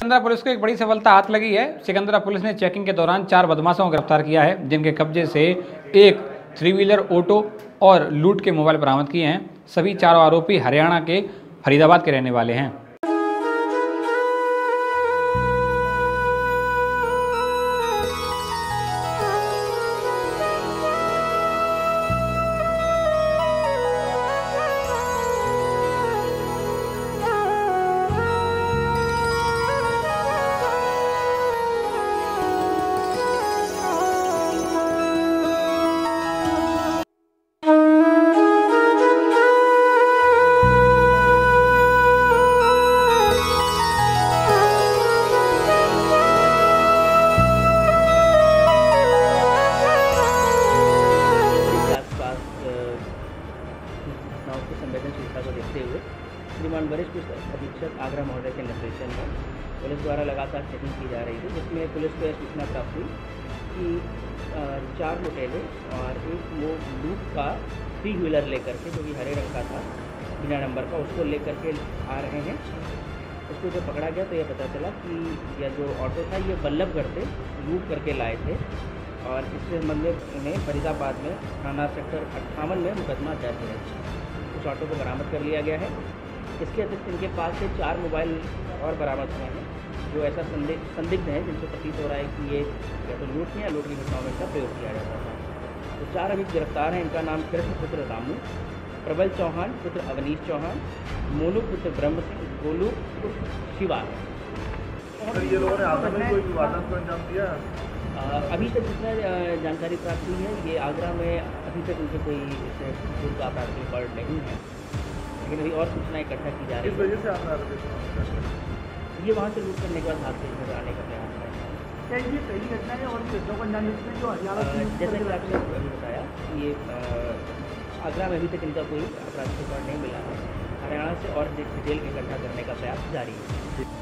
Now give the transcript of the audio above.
Sikandra police को एक बड़ी सफलता हाथ लगी है। सिकंदरा पुलिस ने चेकिंग के दौरान 4 बदमाशों को गिरफ्तार किया है, जिनके कब्जे से एक 3 व्हीलर ऑटो और लूट के मोबाइल बरामद किए हैं। सभी चारों आरोपी हरियाणा के फरीदाबाद के रहने वाले हैं। घटनाओं की संवेदनशीलता को देखते हुए श्रीमान वरिष्ठ पुलिस अधीक्षक आगरा महोदय के निर्देशन में पुलिस द्वारा लगातार चेकिंग की जा रही थी, जिसमें पुलिस को यह सूचना प्राप्त हुई कि 4 लुटेरे और एक वो लूट का 3 व्हीलर लेकर के, जो कि हरे रंग का था बिना नंबर का, उसको लेकर के आ रहे हैं। उसको जब पकड़ा गया तो यह पता चला कि यह जो ऑटो था ये बल्लभगढ़ से लूट करके लाए थे और इससे संबंध में उन्हें फरीदाबाद में थाना सेक्टर 58 में मुकदमा दर्ज है। उस ऑटो को बरामद कर लिया गया है। इसके अतिरिक्त इनके पास से 4 मोबाइल और बरामद हुए हैं, जो ऐसा संदिग्ध हैं जिनसे प्रतीत हो रहा है कि ये या तो लूट में या लूट की घटनाओं में इसका प्रयोग किया जाता था। तो 4 अभी गिरफ्तार हैं। इनका नाम कृष्ण पुत्र रामू, प्रबल चौहान पुत्र अवनीश चौहान, मोनू पुत्र ब्रह्म सिंह, गोलू पुत्र शिवा है। ये लोगों ने आपस में कोई विवादास्पद को अंजाम दिया? अभी तक जितना जानकारी प्राप्त हुई है, ये आगरा में अभी तक उनसे कोई इससे का आपराधिक रिकॉर्ड नहीं है, लेकिन अभी और सूचनाएं इकट्ठा की जा रही है। इस वजह से आप ये वहाँ से लूट करने के बाद हाथ से इधर आने का प्रयास है। क्या ये पहली घटना है और कितनों को अंजाम देते हैं जो हरियाणा जैसा कि आपने अभी बताया, ये आगरा में अभी तक इनका कोई आपराधिक रिकॉर्ड नहीं मिला है। हरियाणा से और डिटेल इकट्ठा करने का प्रयास जारी है।